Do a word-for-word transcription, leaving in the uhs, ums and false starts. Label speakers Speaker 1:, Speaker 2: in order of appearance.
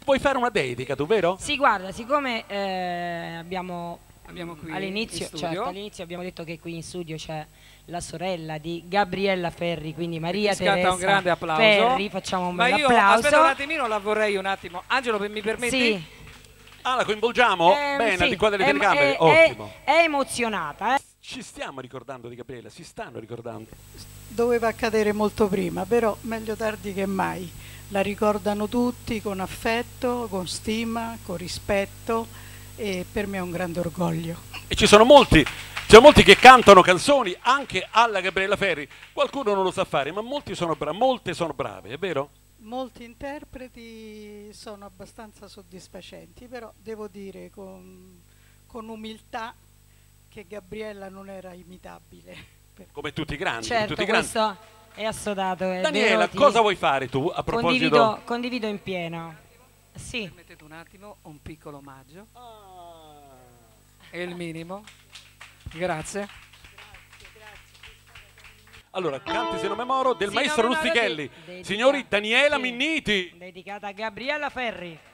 Speaker 1: vuoi fare una dedica tu, vero?
Speaker 2: Sì, guarda, siccome eh, abbiamo,
Speaker 3: Abbiamo qui
Speaker 2: all'inizio,
Speaker 3: in studio.
Speaker 2: certo, all'inizio abbiamo detto che qui in studio c'è la sorella di Gabriella Ferri, quindi Maria
Speaker 3: Ti scatta
Speaker 2: Teresa
Speaker 3: un grande applauso.
Speaker 2: Ferri, facciamo un
Speaker 3: Ma
Speaker 2: bel
Speaker 3: io,
Speaker 2: applauso.
Speaker 3: aspetta un attimino, la vorrei un attimo. Angelo, mi permetti?
Speaker 2: Sì.
Speaker 1: Ah, la coinvolgiamo?
Speaker 2: Ehm,
Speaker 1: Bene,
Speaker 2: sì,
Speaker 1: al di qua delle
Speaker 2: è-
Speaker 1: telecamere,
Speaker 2: è-
Speaker 1: ottimo.
Speaker 2: È, è emozionata, eh?
Speaker 1: Ci stiamo ricordando di Gabriella, si stanno ricordando.
Speaker 4: Doveva accadere molto prima, però meglio tardi che mai. La ricordano tutti con affetto, con stima, con rispetto e per me è un grande orgoglio.
Speaker 1: E ci sono molti, ci sono molti che cantano canzoni anche alla Gabriella Ferri. Qualcuno non lo sa fare, ma molti sono bravi, molte sono brave, è vero?
Speaker 4: Molti interpreti sono abbastanza soddisfacenti, però devo dire con, con umiltà che Gabriella non era imitabile.
Speaker 1: Come tutti i grandi.
Speaker 2: Certo,
Speaker 1: tutti i grandi.
Speaker 2: questo è assodato. È
Speaker 1: Daniela,
Speaker 2: vero, ti-
Speaker 1: cosa vuoi fare tu a proposito?
Speaker 2: Condivido, condivido in pieno. Sì.
Speaker 3: Permettete un attimo, un piccolo omaggio. È il minimo. Grazie.
Speaker 1: Allora, canti se non me moro del
Speaker 2: Sì,
Speaker 1: maestro
Speaker 2: non me moro
Speaker 1: Ruzzichelli.
Speaker 2: di- dedica-
Speaker 1: Signori, Daniela
Speaker 2: sì,
Speaker 1: Minniti.
Speaker 2: dedicata a Gabriella Ferri.